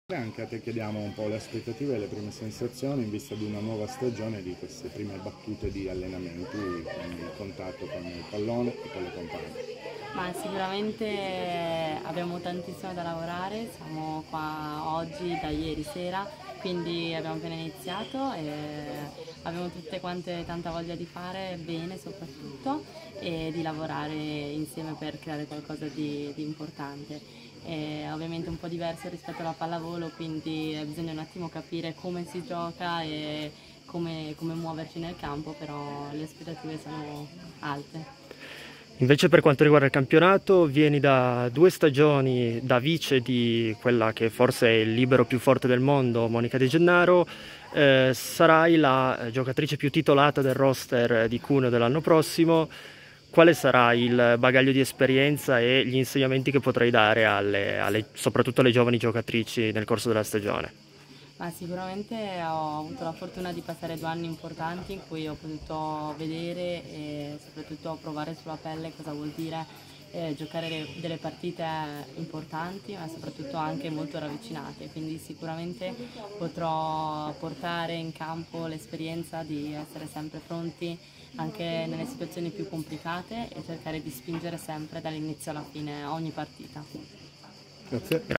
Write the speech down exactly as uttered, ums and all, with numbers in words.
Anche a te chiediamo un po' le aspettative e le prime sensazioni in vista di una nuova stagione, di queste prime battute di allenamenti con il contatto con il pallone e con le compagne. Ma sicuramente abbiamo tantissimo da lavorare, siamo qua oggi da ieri sera, quindi abbiamo appena iniziato e abbiamo tutte quante tanta voglia di fare bene soprattutto e di lavorare insieme per creare qualcosa di, di importante. È ovviamente un po' diverso rispetto alla pallavolo, quindi bisogna un attimo capire come si gioca e come, come muoverci nel campo, però le aspettative sono alte. Invece per quanto riguarda il campionato, vieni da due stagioni da vice di quella che forse è il libero più forte del mondo, Monica De Gennaro, eh, sarai la giocatrice più titolata del roster di Cuneo dell'anno prossimo. Quale sarà il bagaglio di esperienza e gli insegnamenti che potrai dare alle, alle, soprattutto alle giovani giocatrici nel corso della stagione? Ma sicuramente ho avuto la fortuna di passare due anni importanti in cui ho potuto vedere e soprattutto provare sulla pelle cosa vuol dire eh, giocare delle partite importanti, ma soprattutto anche molto ravvicinate, quindi sicuramente potrò portare in campo l'esperienza di essere sempre pronti anche nelle situazioni più complicate e cercare di spingere sempre dall'inizio alla fine ogni partita. Grazie.